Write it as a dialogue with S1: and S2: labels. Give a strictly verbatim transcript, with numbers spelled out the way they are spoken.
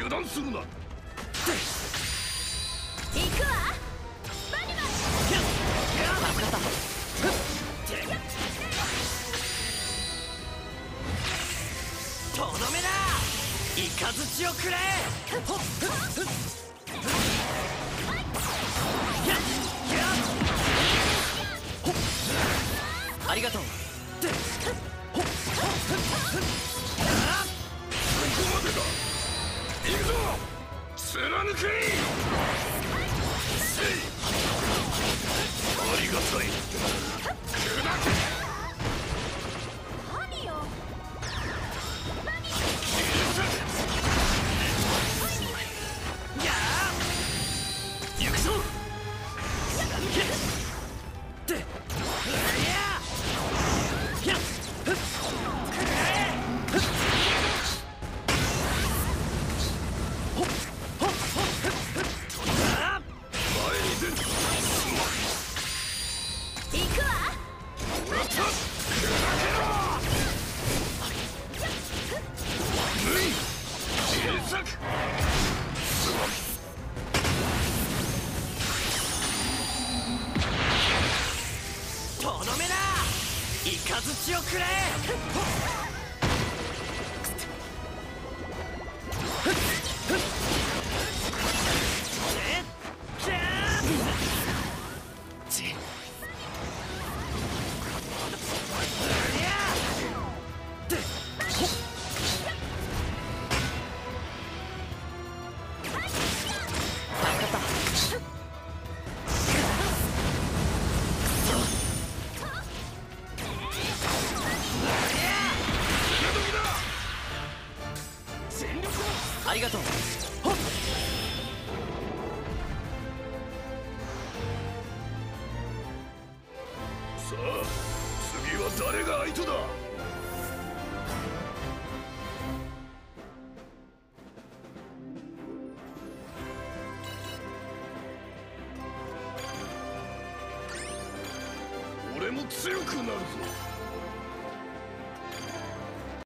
S1: 油断するな。行
S2: くわ。バニマス。
S3: 助かった。とどめだ。イカズチをくれ。ありがとう。ここ
S1: までだ。行くぞ。貫け。せい。ありがたい。砕け。
S2: 何よ。
S3: やあ。行くぞ。貫け。で。やあ。やっ。とどめだ。イカズチをくれ。ありがとう。ほっ。
S1: さあ、次は誰が相手だ。俺も強くなるぞ。